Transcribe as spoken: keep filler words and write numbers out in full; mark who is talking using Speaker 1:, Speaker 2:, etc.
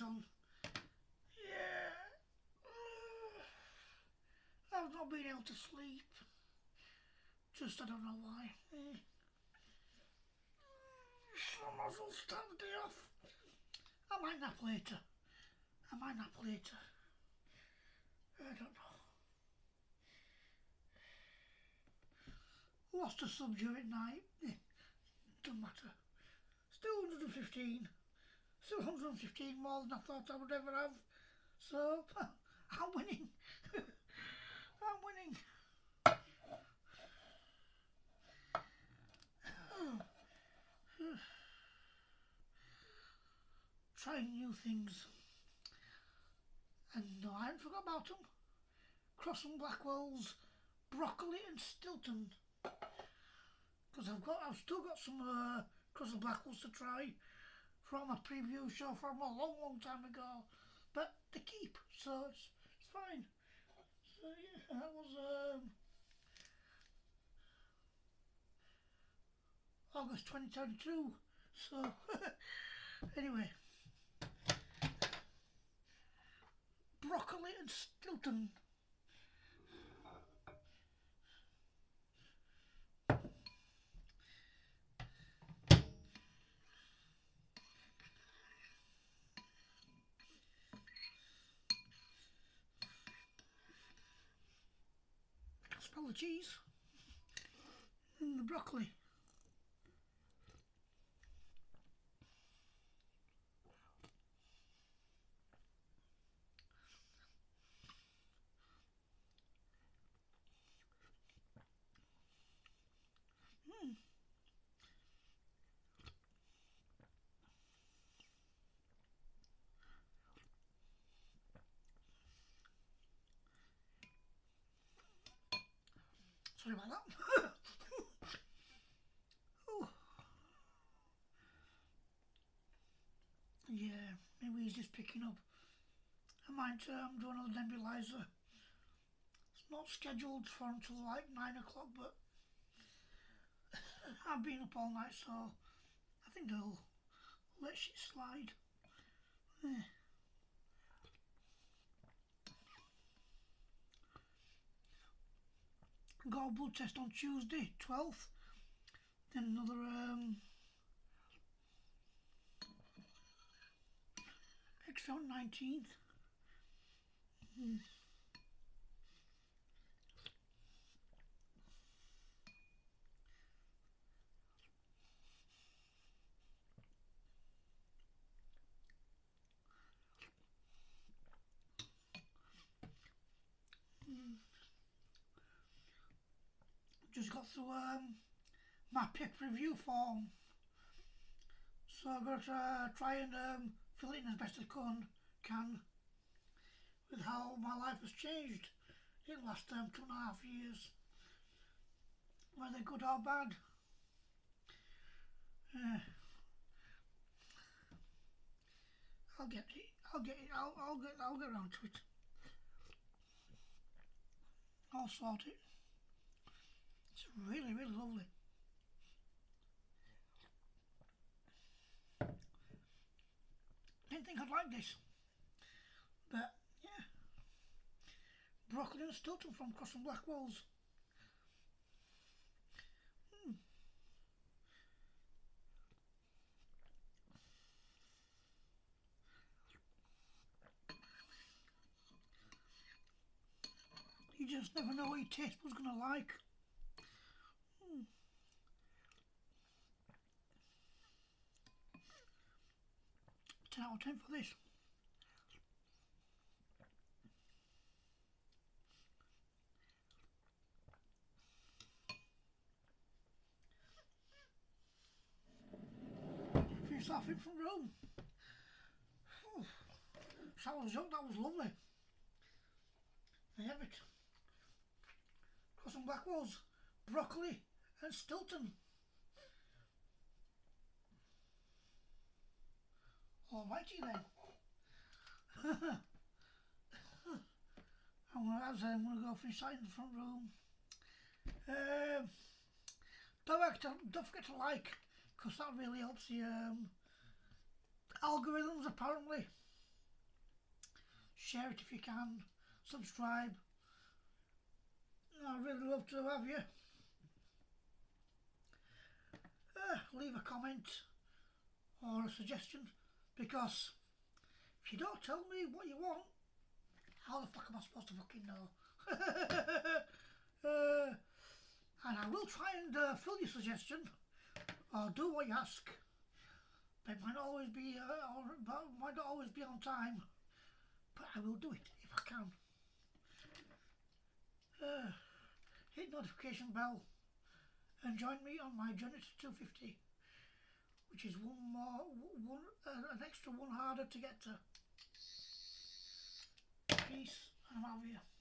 Speaker 1: is on. Yeah. I've not been able to sleep. Just I don't know why. Eh. I might as well start the day off. I might nap later. I might nap later. I don't know. Lost a sub during night. Eh, doesn't matter. Still one hundred fifteen. Still one hundred fifteen more than I thought I would ever have. So, I'm winning. I'm winning. Trying new things. And no, I haven't forgot about them. Crosse and Blackwell's broccoli and stilton. Because I've got, I've still got some uh, crosse and Blackwells to try from a preview show from a long, long time ago. But they keep, so it's, it's fine. So yeah, that was um, August twenty twenty-two. So anyway, broccoli and stilton. Smell the cheese and the broccoli. Mm. Sorry about that. Oh. Yeah, maybe he's just picking up. I might um, do another nebulizer. It's not scheduled for until like nine o'clock, but I've been up all night, so I think I'll let shit slide. Yeah. Got a blood test on Tuesday, twelfth. Then another um, X-ray on nineteenth. Mm. Mm. Just got through um, my P I C review form, so I've got to uh, try and um, fill it in as best I can, can with how my life has changed in the last um, two and a half years, whether good or bad. Uh, I'll get it. I'll get it. I'll, I'll get. I'll get around to it. I'll sort it. It's really, really lovely. Didn't think I'd like this, but yeah. Broccoli and stilton from Crosse and Blackwell's. Mm. You just never know what your taste bud's gonna like. Mm. ten out of ten for this. Finished off in front room. Oh, that was young, that was lovely. I have it. Crosse and Blackwell's broccoli and stilton. Alrighty then. I'm gonna, as I'm gonna go finish that in the front room. Um, don't forget to, don't forget to like, because that really helps the um, algorithms apparently. share it if you can, subscribe. I'd really love to have you. Uh, leave a comment or a suggestion, because if you don't tell me what you want, how the fuck am I supposed to fucking know? uh, and I will try and uh, fill your suggestion or do what you ask, but it might not always be uh, or might not always be on time, but I will do it if I can. Uh, hit notification bell and join me on my journey to two fifty, which is one more, one uh, an extra one harder to get to. Peace, and I'm out of here.